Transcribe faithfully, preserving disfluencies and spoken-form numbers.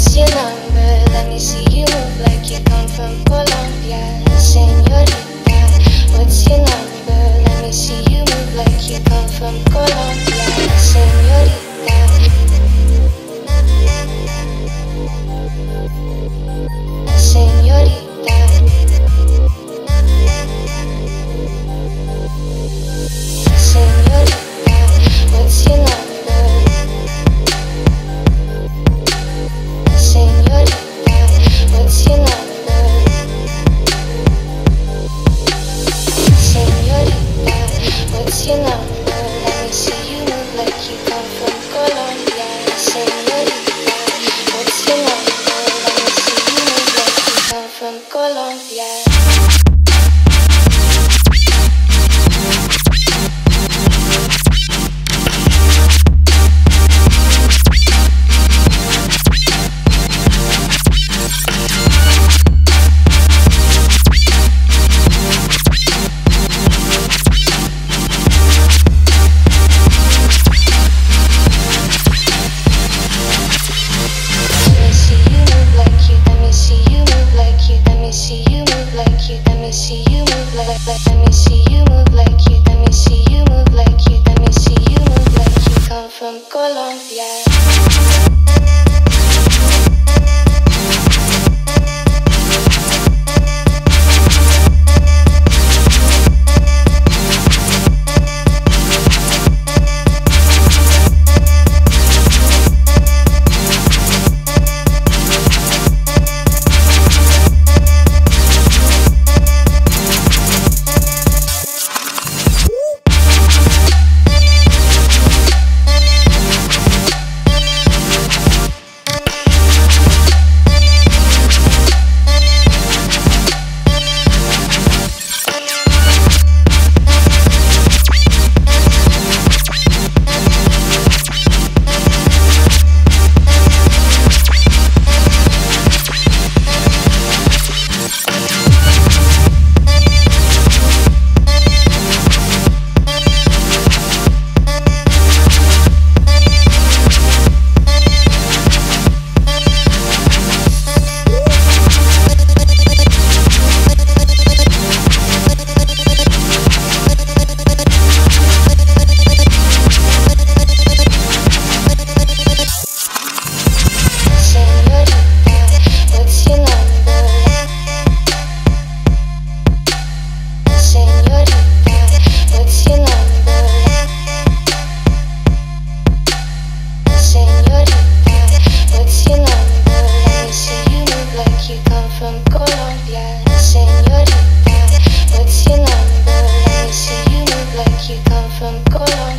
What's your number? Let me see you move like you come from Colombia, señorita. What's your number? Let me see you move like you come from Colombia, señorita. Señorita. Señorita, what's your number? Señorita, what's your number? Señorita, what's your number? Let me see you move like you come from Colombia. Señorita, what's your number? Let me see you move like you come from Colombia. Colombia. Colombia, señorita, what's your number? Let me see you move like you come from Colombia.